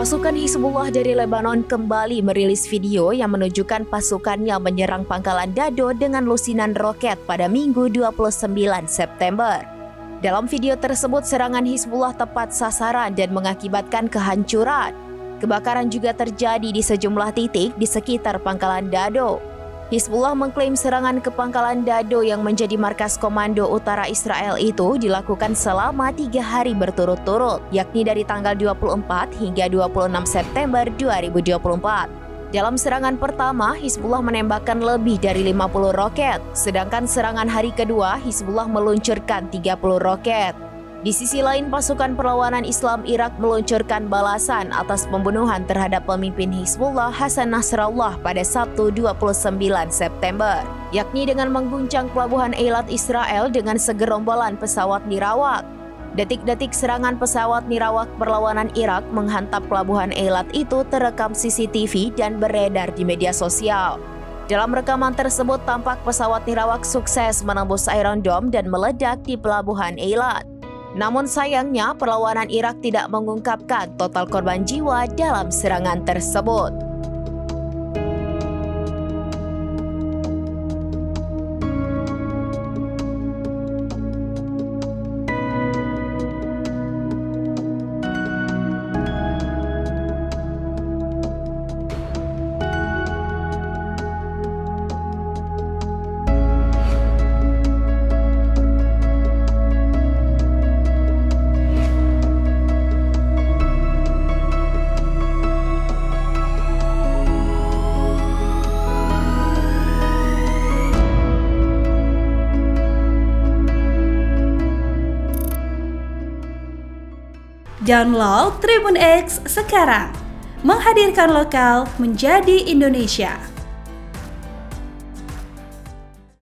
Pasukan Hizbullah dari Lebanon kembali merilis video yang menunjukkan pasukannya menyerang pangkalan Dado dengan lusinan roket pada Minggu 29 September. Dalam video tersebut, serangan Hizbullah tepat sasaran dan mengakibatkan kehancuran. Kebakaran juga terjadi di sejumlah titik di sekitar pangkalan Dado. Hizbullah mengklaim serangan ke pangkalan Dado yang menjadi markas komando utara Israel itu dilakukan selama 3 hari berturut-turut, yakni dari tanggal 24 hingga 26 September 2024. Dalam serangan pertama, Hizbullah menembakkan lebih dari 50 roket, sedangkan serangan hari kedua, Hizbullah meluncurkan 30 roket. Di sisi lain, pasukan perlawanan Islam Irak meluncurkan balasan atas pembunuhan terhadap pemimpin Hizbullah Hasan Nasrallah pada Sabtu 29 September, yakni dengan mengguncang pelabuhan Eilat Israel dengan segerombolan pesawat nirawak. Detik-detik serangan pesawat nirawak perlawanan Irak menghantam pelabuhan Eilat itu terekam CCTV dan beredar di media sosial. Dalam rekaman tersebut tampak pesawat nirawak sukses menembus Iron Dome dan meledak di pelabuhan Eilat. Namun sayangnya perlawanan Irak tidak mengungkapkan total korban jiwa dalam serangan tersebut. Download Tribun X sekarang, menghadirkan lokal menjadi Indonesia.